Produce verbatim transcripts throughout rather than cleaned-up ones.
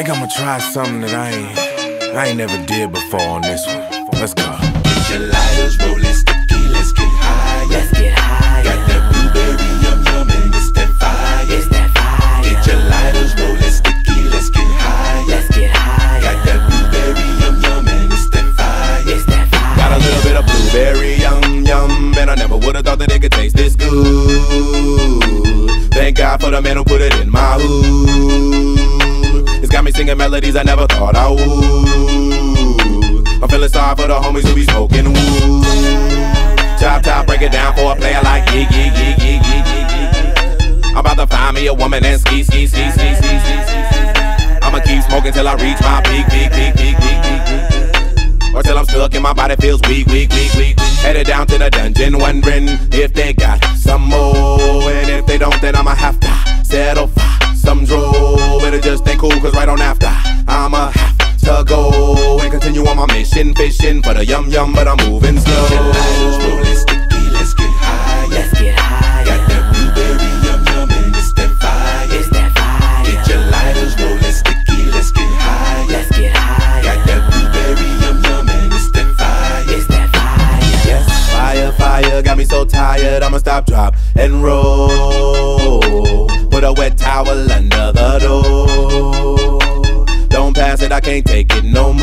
think I'ma try something that I ain't, I ain't never did before on this one. Let's go. Get your lighters rolling sticky, let's get high. Let's get high. Got that blueberry yum yum and it's that fire. It's that fire. Get your lighters rolling sticky, let's get high. Let's get high. Got that blueberry yum yum and it's that fire. It's that fire. Got a little bit of blueberry yum yum, and I never would've thought that it could taste this good. Thank God for the man who put it in my hood. It's got me singing melodies I never thought I would. I'm feeling sorry for the homies who be smoking wood. Chop top, break it down for a player like yeah, yeah, yeah, yeah, yeah, yeah. I'm about to find me a woman and ski, ski, ski, ski, ski, ski, ski. I'ma keep smoking till I reach my peak, peak, peak, peak, peak, peak, peak. Or till I'm stuck and my body feels weak, weak, weak, weak. Headed down to the dungeon, wondering if they got some more. And if they don't, then I'ma have to settle for some drove. It just ain't cool, cause right on after I'ma have to go and continue on my mission, fishing for the yum yum, but I'm moving slow. Get your lighters rolling sticky, let's get high. Let's get high. Got that blueberry yum yum and it's that fire. It's that fire. Get your lighters rolling sticky, let's get high. Let's get high. Got that blueberry yum yum and it's that fire. It's that fire. Yes, fire, fire, got me so tired, I'ma stop, drop, and roll. Put a wet towel under the door. Don't pass it, I can't take it no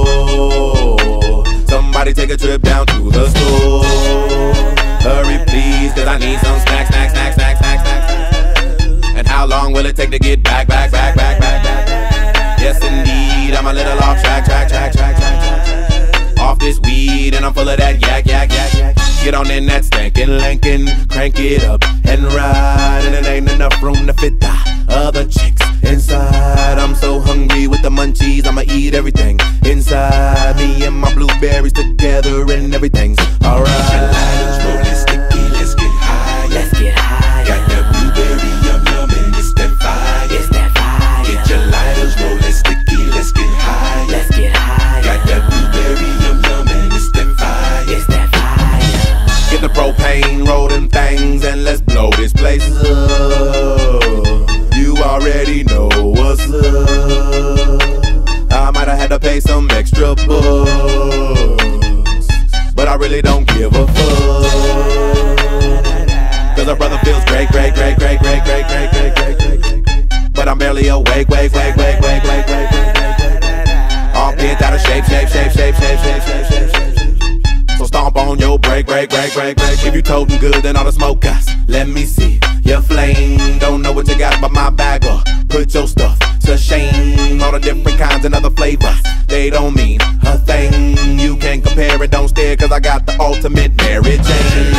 more. Somebody take a trip down to the store. Hurry please, cause I need some snacks, snacks, snacks, snacks, snacks, snacks. And how long will it take to get back, back, back, back, back, back, back? Yes indeed, I'm a little off track, track, track, track, track, track. Off this weed and I'm full of that yak, yak, yak, yak. Get on in that stankin' Lincoln, crank it up and ride. And it ain't enough room to fit the other chicks inside. I'm so hungry with the munchies, I'ma eat everything inside. Me and my blueberries together and everything's alright. Get your lighters rolling sticky, let's get high. Let's get high. Got that blueberry yum yum and it's that fire. It's that fire. Get your lighters rolling sticky, let's get high. Let's get high. Got that blueberry yum yum and it's that fire. It's that fire. Get the propane, roll them things, and let's blow this place up. You already know what's up. I might have had to pay some extra bucks, but I really don't give a fuck. Cause a brother feels great, great, great, great, great, great, great, great, great, great, great. But I'm barely awake, wake, wake, wake, wake, wake, wake, wake, wake. All bent out of shape, shape, shape, shape, shape, shape, shape, shape, shape. So stomp on your break, break, break, break, break. If you totin' good, then all the smoke guys, let me see your flame. Don't know what you got but my bag up. Put your stuff to shame. All the different kinds and other flavors, they don't mean a thing. You can't compare it, don't stare, cause I got the ultimate Mary Jane.